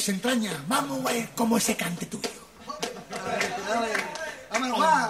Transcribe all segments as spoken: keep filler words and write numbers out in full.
mis entrañas, vamos a ver cómo ese cante tuyo. ¡Vámonos más!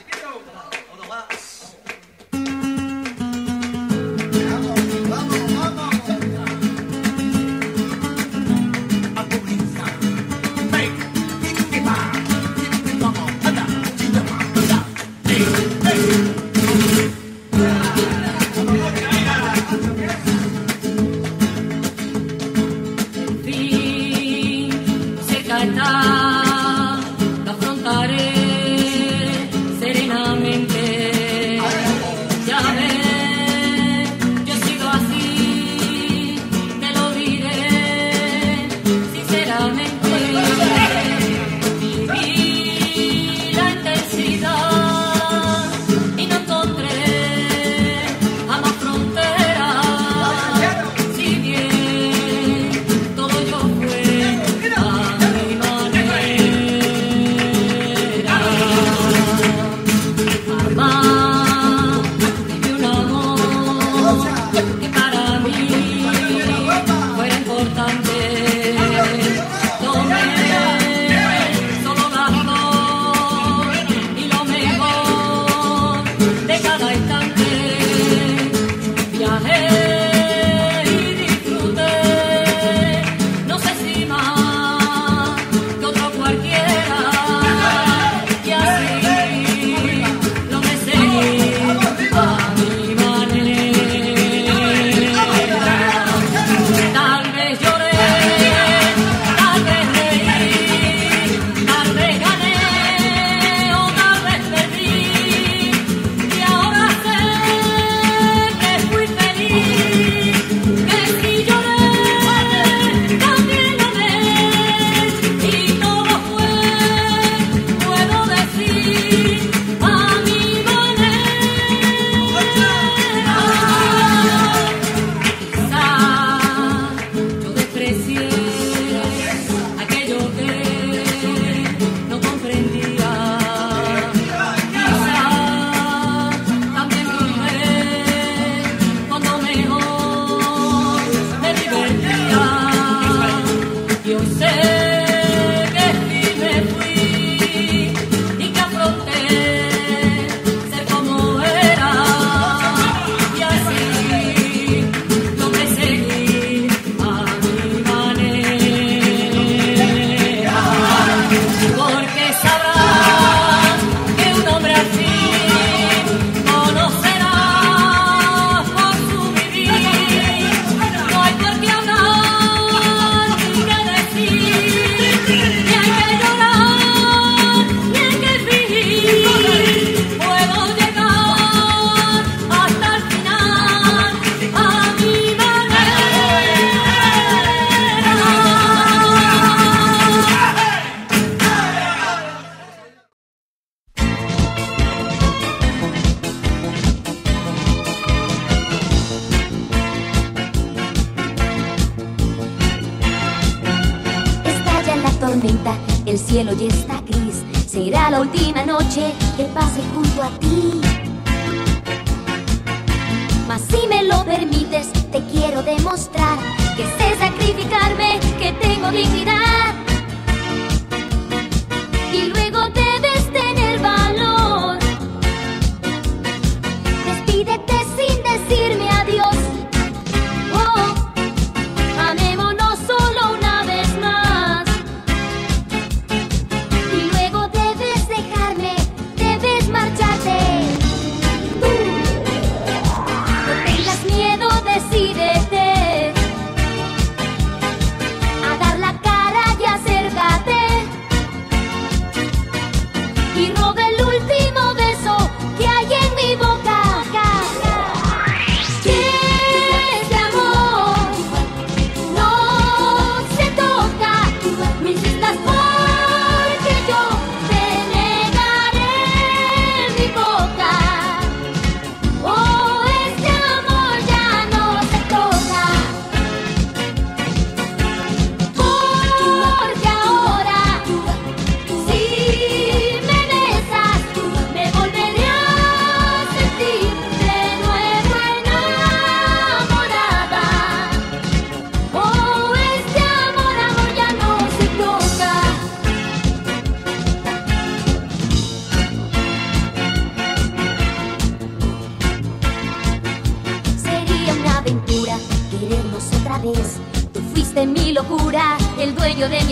El cielo ya está gris, será la última noche que pase junto a ti. Mas si me lo permites, te quiero demostrar que sé sacrificarme, que tengo dignidad. Y luego debes tener valor. Despídete sin decirme adiós. Oh, amémonos solo una vez más. Y luego debes dejarme, debes marcharte. No tengas miedo, decídete a dar la cara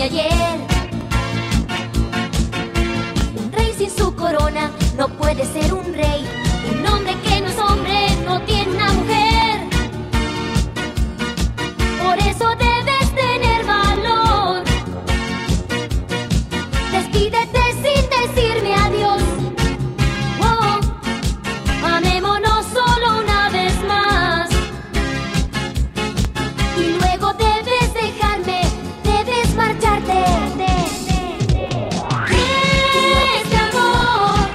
ayer. Un rey sin su corona no puede ser un rey. Un hombre que no es hombre no tiene una mujer. Por eso debes tener valor. Despídete sin decirme adiós. Oh, amémonos solo una vez más. Y luego debes dejarme, debes marcharte. Este amor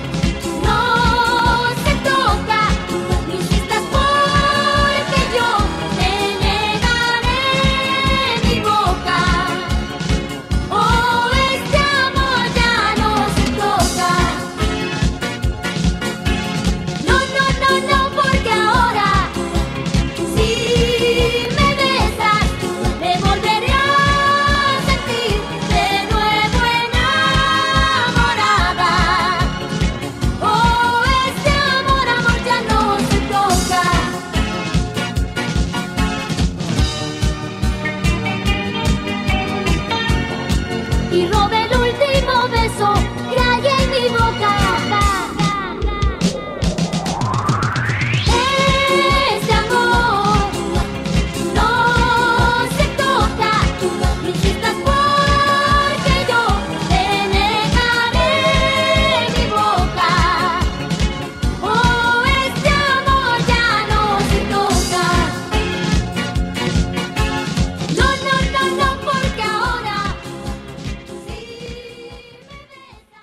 no se toca. No insistas porque yo te negaré mi boca. Oh, este amor ya no se toca. No, no, no, no, porque ahora si me besas me volveré a sentir de nuevo enamorada. Oh, este amor, amor ya no se toca. Y robé el último beso que hay en mi boca. Este amor no se toca. No insistas porque yo te negaré mi boca. Oh, este amor ya no se toca. No, no, no, no, porque ahora si me besas.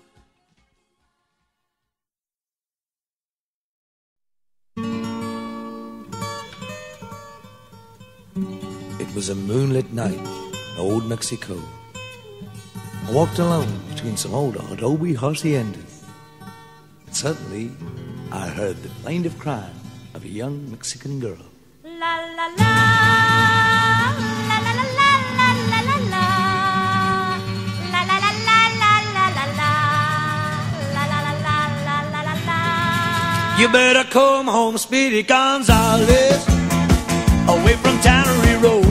It was a moonlit night in old Mexico. I walked alone between some old adobe haciendas. And suddenly, I heard the plaintive cry of a young Mexican girl. La la la, la la la la la la la la, la la la la la la la la, la la la la la la la la. You better come home, Speedy Gonzales, away from Tannery Road.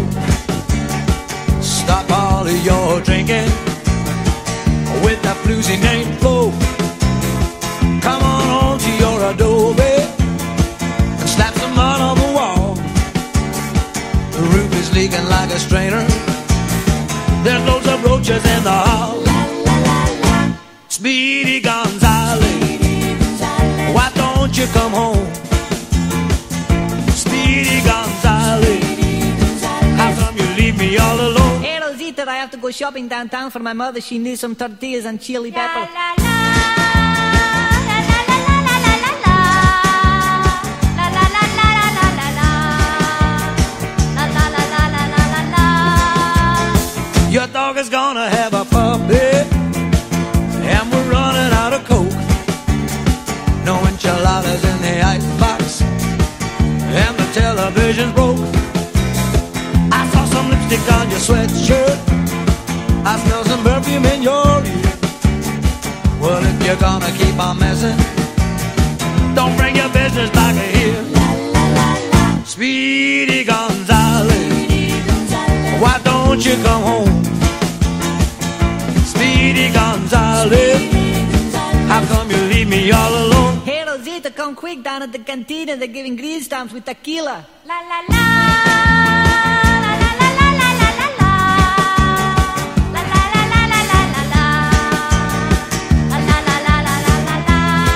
Stop all of your drinking with that bluesy name Flo. Come on home to your adobe and slap some mud on the wall. The roof is leaking like a strainer. There's loads of roaches in the hall. Speedy Gonzales, why don't you come home? Speedy Gonzales, how come you leave me all alone? Hey, Rosita, I have to go shopping downtown for my mother. She needs some tortillas and chili pepper. La la la, la la la la la la la la, la la la la la la la la, la la la la la la la la. Your dog is gonna have a puppy, and we're running out of coke. No enchiladas in the icebox, and the television's broke. I saw some lipstick on your sweatshirt, I smell some perfume in your ear. Well, if you're gonna keep on messing, don't bring your business back here. Speedy Gonzales, why don't you come home? Speedy Gonzales, how come you leave me all alone? Hey, Rosita, come quick down at the cantina. They're giving green stamps with tequila. La la la, la la la la la la la la, la la la la la la la la, la la la la la la la la.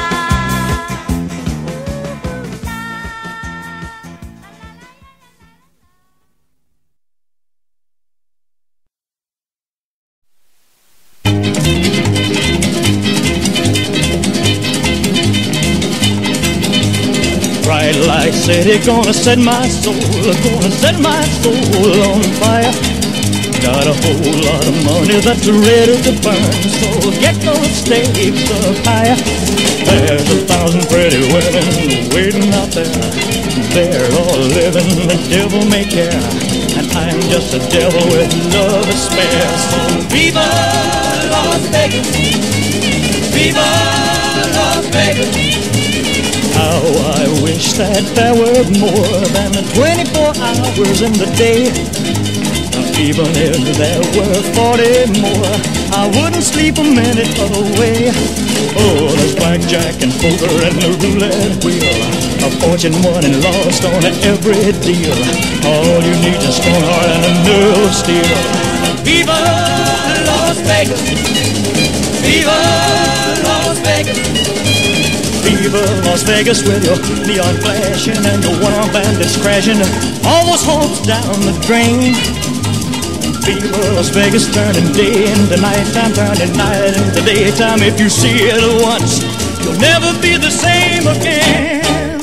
Bright light city, gonna set my soul, gonna set my soul on fire. Got a whole lot of money that's ready to burn, so get those stakes up higher. There's a thousand pretty women waiting out there. They're all living the devil may care, and I'm just a devil with love to spare. So viva Las Vegas, viva Las Vegas. How I wish that there were more than twenty-four hours in the day. Even if there were forty more, I wouldn't sleep a minute away. Oh, there's blackjack and poker and the roulette wheel, a fortune won and lost on every deal. All you need is a strong heart and a nerve of steel. Viva Las Vegas! Viva Las Vegas! Viva Las Vegas with your neon flashing and your one-armed bandits crashing, all those hopes down the drain. Viva Las Vegas, turning day into nighttime, turning night into daytime. If you see it once, you'll never be the same again.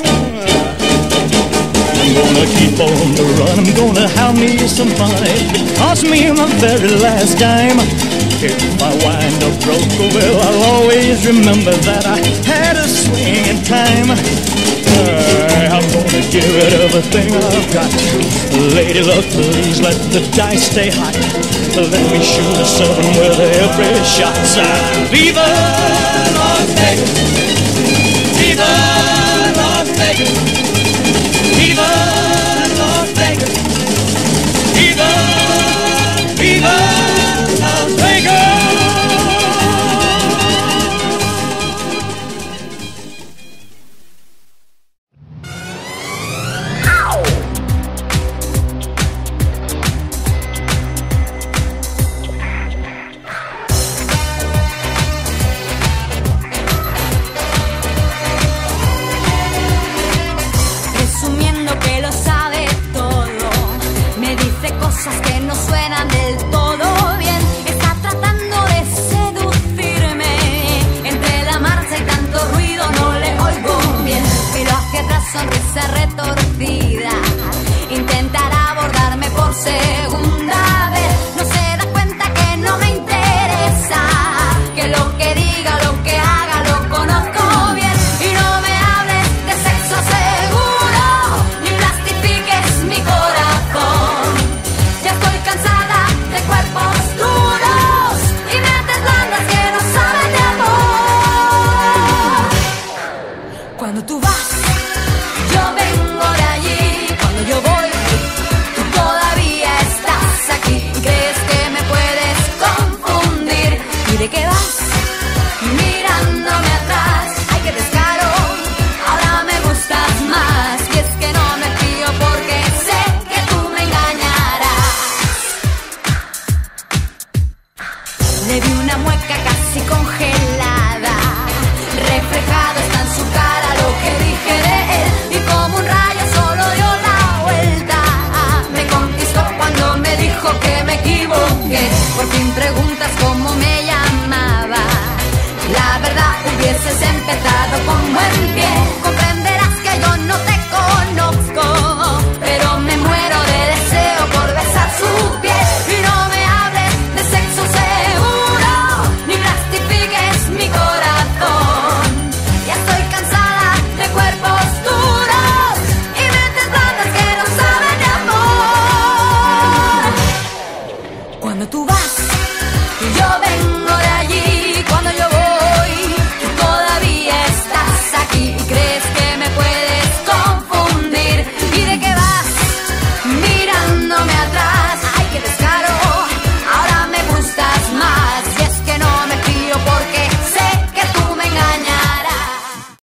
I'm gonna keep on the run, I'm gonna have me some fun. It cost me my very last dime. If I wind up broke, well, I'll always remember that I had a swing in time. Uh, I'm gonna give it everything I've got. Lady luck, please let the dice stay hot. Let me shoot a seven with every shot. Viva Las Vegas! Viva Las Vegas! Viva Las Vegas! Viva, Viva Las Vegas! Sonrisa retorcida, intentará abordarme por segunda vez. No se da cuenta que no me interesa, que lo que diga, lo que haga, lo conozco bien. Y no me hables de sexo seguro, ni plastifiques mi corazón. Ya estoy cansada de cuerpos duros y mentes blandas que no saben de amor. Cuando tú vas, yo vengo de allí. Cuando yo voy, tú todavía estás aquí. ¿Crees que me puedes confundir? ¿Y de qué vas? Mirándome atrás. Ay, qué descaro, ahora me gustas más. Y es que no me fío porque sé que tú me engañarás. Le vi una mueca casi congelada, reflejado está en su cara lo que dije de él. Y como un rayo solo dio la vuelta, me conquistó cuando me dijo que me equivoqué. Por fin preguntas cómo me